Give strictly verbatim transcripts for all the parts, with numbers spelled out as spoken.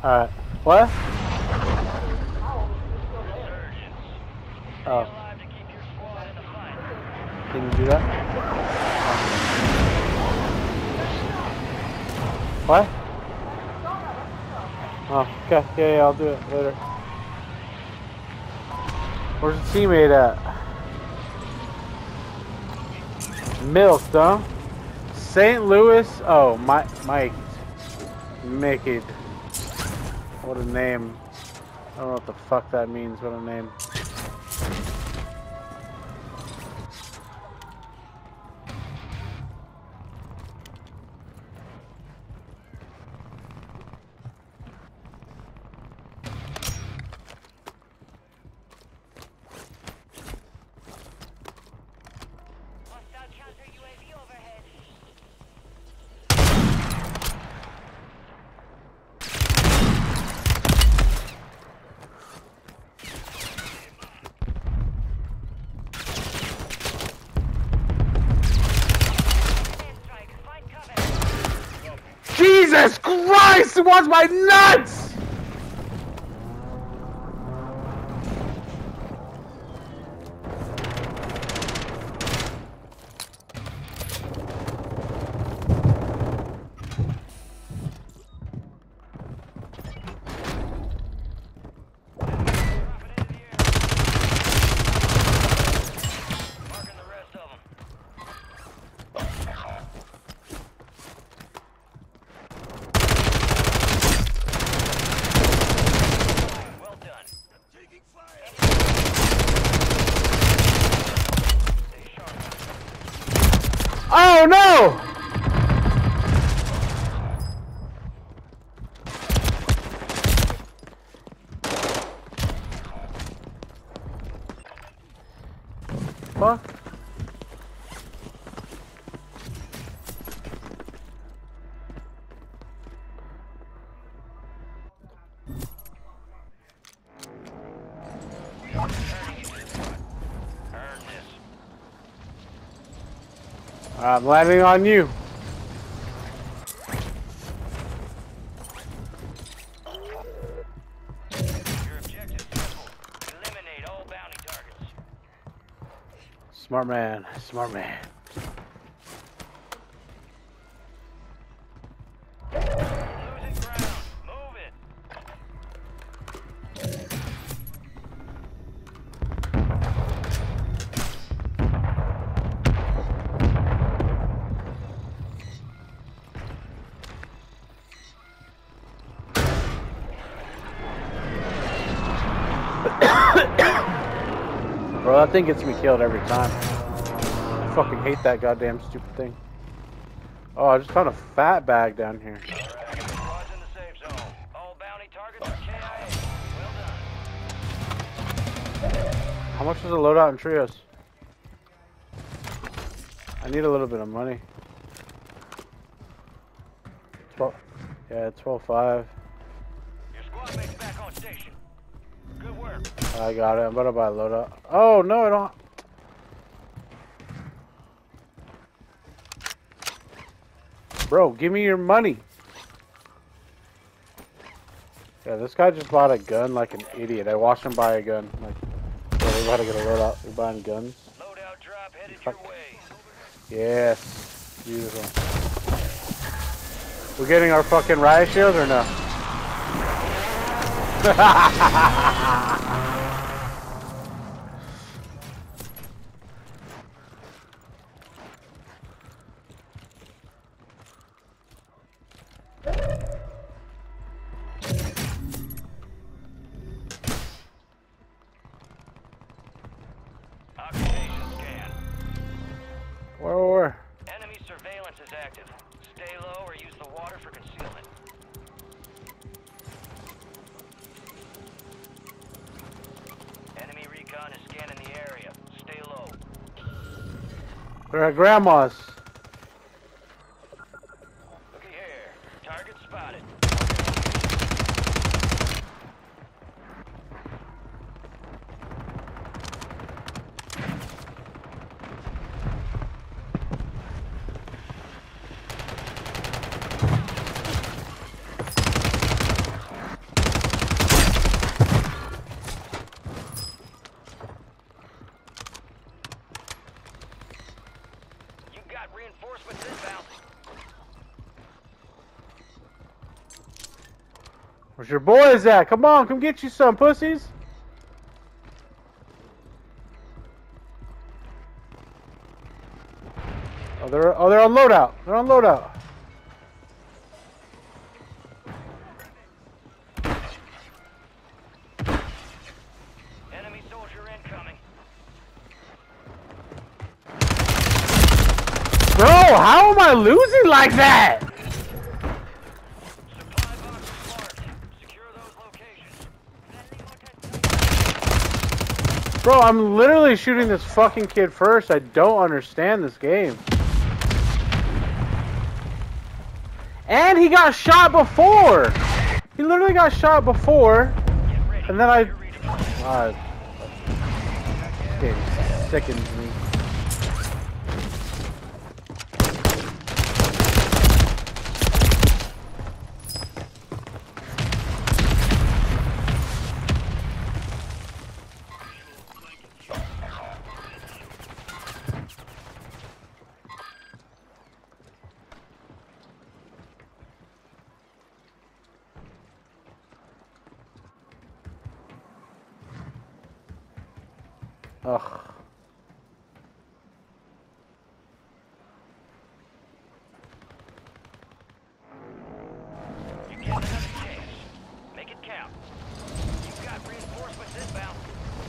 Alright. What? Oh. Can you do that? What? Oh, okay. Yeah, yeah, I'll do it later. Where's the teammate at? Milk, though. Saint Louis. Oh, my, Mike. Mickey. What a name. I don't know what the fuck that means. What a name. Jesus Christ! It wants my nuts! Oh no! Fuck. I'm landing on you. Your objective simple. Eliminate all bounty targets. Smart man. Smart man. Losing ground. Move it. Bro, that thing gets me killed every time. I fucking hate that goddamn stupid thing. Oh, I just found a fat bag down here. Alright, squad's in the safe zone. All bounty targets are K I A. Well done. How much is a loadout in trios? I need a little bit of money. twelve. Yeah, twelve five. Your squad mate's back on station. Good work. I got it. I'm about to buy a loadout. Oh, no, I don't. Bro, give me your money. Yeah, this guy just bought a gun like an idiot. I watched him buy a gun. Like, bro, we gotta get a loadout. We're buying guns. Loadout drop headed Fuck. your way. Yes. Beautiful. We're getting our fucking riot shields or no? Occupation scan. Where, where, where? Enemy surveillance is active. Stay low or use the water for concealment. Enemy recon is scanning the area. Stay low. They're at grandma's. Looky here. Target spotted. Where's your boys at? Come on, come get you some pussies. Oh, they're oh they're on loadout. They're on loadout. Enemy soldier incoming. Bro, how am I losing like that? Supply box is marked. Secure those locations. Bro, I'm literally shooting this fucking kid first. I don't understand this game. And he got shot before. He literally got shot before. Get ready. And then I... You're redeploying. God. This game sickens me. Ugh. You get another chance. Make it count. You've got reinforcements inbound.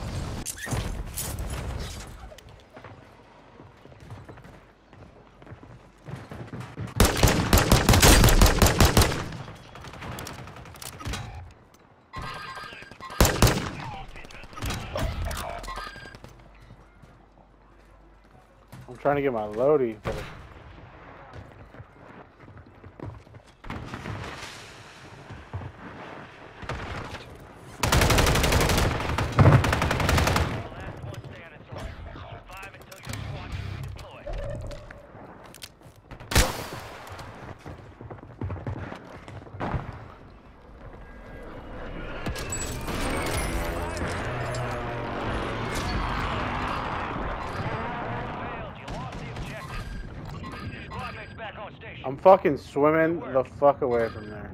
I'm trying to get my loadie, but... Last one standing, soldier. Survive until your squad can redeploy. Failed. You lost the objective. Your squad mate's back on station. I'm fucking swimming the fuck away from there.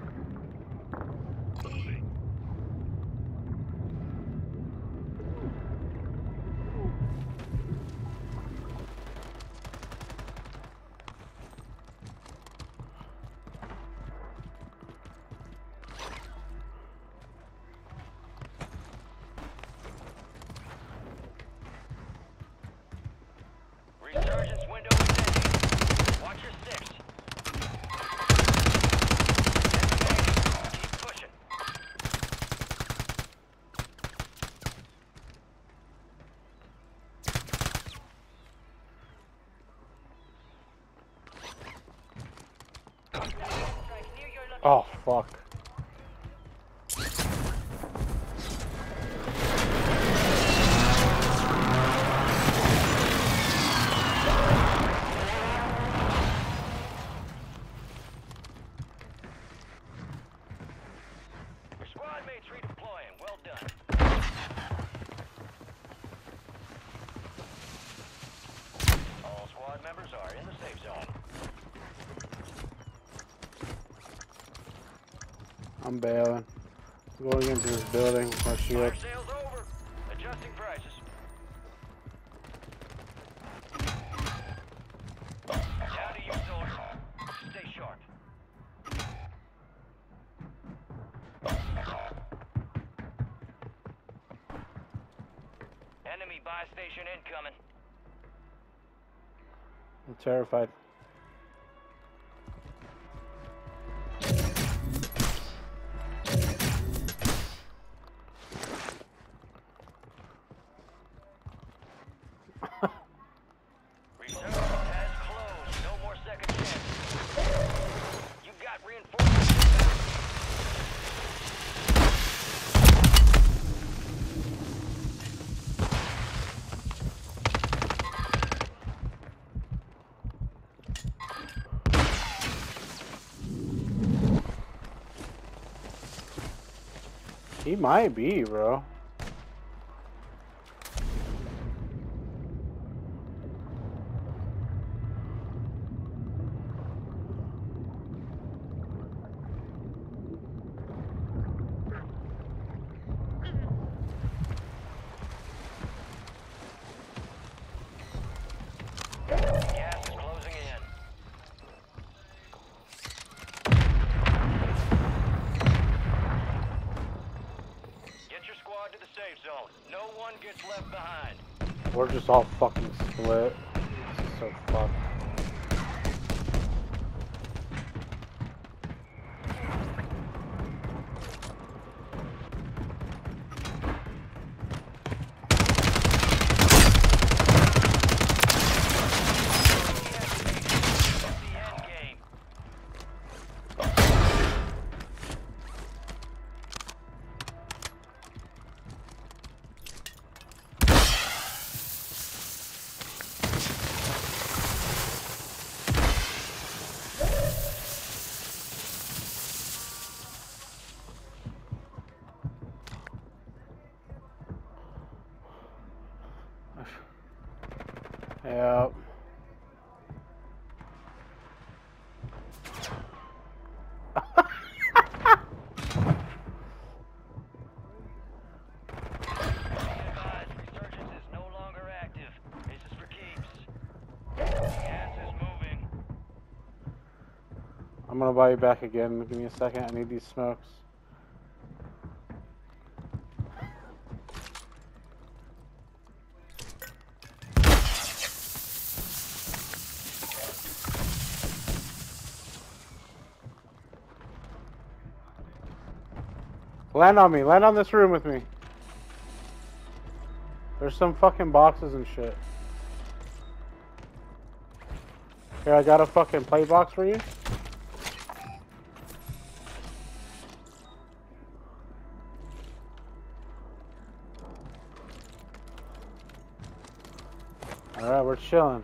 Resurgence window is ending. Watch your six. Keep pushing. Oh, fuck. Your squad mate's redeploying. Well done. All squad members are in the safe zone. I'm bailing. I'm going into this building with my shield. Fire sales over. Adjusting prices. Down to you, soldier. Stay sharp. Enemy buy station incoming. I'm terrified. Resurgence has closed. No more second chances. You got reinforcements inbound. He might be, bro. targets left behind. We're just all fucking split. This is so fucked. Yep. Resurgence is no longer active. This is for keeps. Gas is moving. I'm gonna buy you back again. Give me a second. I need these smokes. Land on me. Land on this room with me. There's some fucking boxes and shit. Here, I got a fucking play box for you. Alright, we're chilling.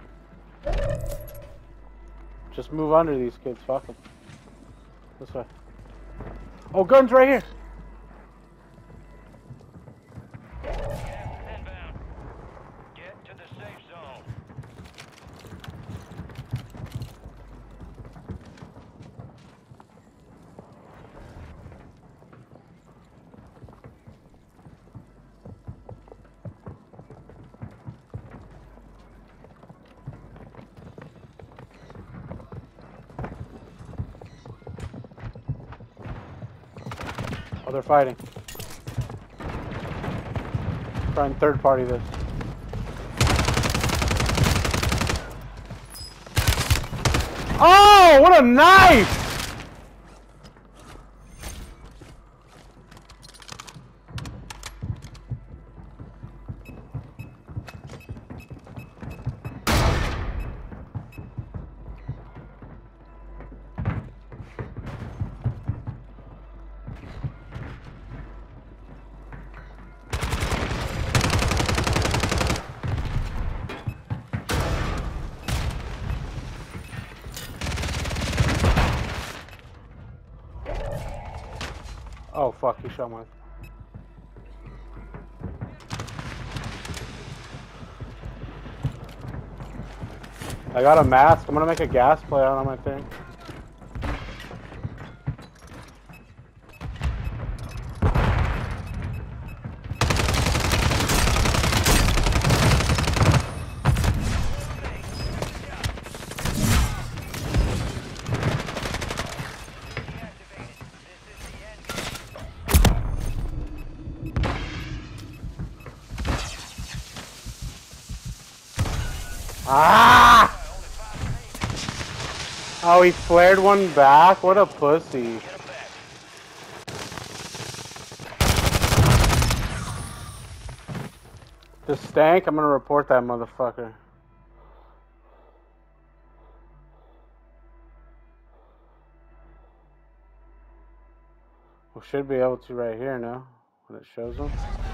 Just move under these kids, fuck them. This way. Oh, guns right here! Inbound. Get to the safe zone. Oh, they're fighting. Try and third party this. Oh, what a knife! Oh fuck, he shot my... I got a mask. I'm gonna make a gas play out on my thing. Ah! Oh, he flared one back? What a pussy. The stank? I'm gonna report that motherfucker. We should be able to right here now, when it shows them.